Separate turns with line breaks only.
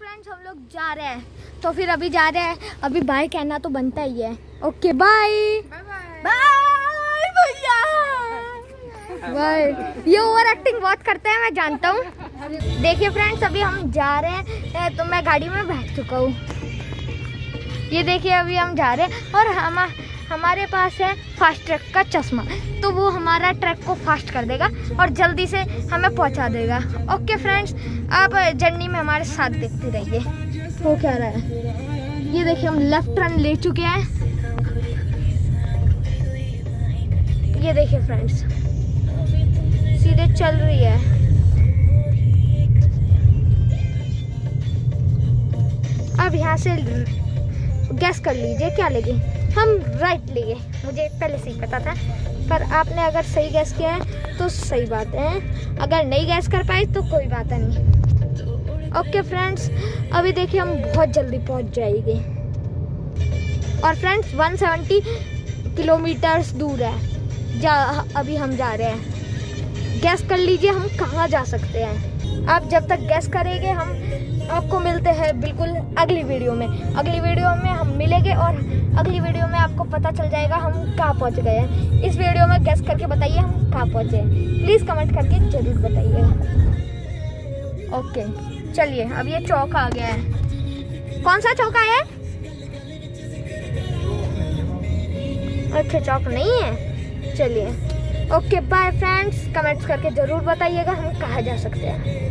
Friends हम लोग जा रहे हैं, तो फिर अभी जा रहे हैं। अभी बाय कहना तो बनता ही है। ओके बाय बाय भैया बाय। ये ओवर एक्टिंग बहुत करते हैं, मैं जानता हूँ। देखिए फ्रेंड्स, अभी हम जा रहे हैं, तो मैं गाड़ी में बैठ चुका हूँ। ये देखिए अभी हम जा रहे हैं और हमारे पास है फास्ट ट्रैक का चश्मा, तो वो हमारा ट्रैक को फास्ट कर देगा और जल्दी से हमें पहुंचा देगा। ओके फ्रेंड्स, आप जर्नी में हमारे साथ देखते रहिए। वो क्या रहा है, ये देखिए हम लेफ्ट टर्न ले चुके हैं। ये देखिए फ्रेंड्स, सीधे चल रही है। अब यहाँ से गैस कर लीजिए क्या लेंगे। हम राइट लिए, मुझे पहले से ही पता था, पर आपने अगर सही गैस किया है तो सही बात है, अगर नहीं गैस कर पाए तो कोई बात नहीं। ओके फ्रेंड्स, अभी देखिए हम बहुत जल्दी पहुंच जाएंगे। और फ्रेंड्स 170 किलोमीटर्स दूर है अभी हम जा रहे हैं। गैस कर लीजिए हम कहाँ जा सकते हैं। आप जब तक गैस करेंगे हम आपको मिलते हैं बिल्कुल अगली वीडियो में। अगली वीडियो में हम मिलेंगे और अगली वीडियो में आपको पता चल जाएगा हम कहाँ पहुँच गए हैं। इस वीडियो में गैस करके बताइए हम कहाँ पहुँचे हैं, प्लीज़ कमेंट करके ज़रूर बताइएगा। ओके चलिए, अब ये चौक आ गया है। कौन सा चौक आया है? अच्छा चौक नहीं है, चलिए। ओके बाय फ्रेंड्स, कमेंट्स करके ज़रूर बताइएगा हम कहाँ जा सकते हैं।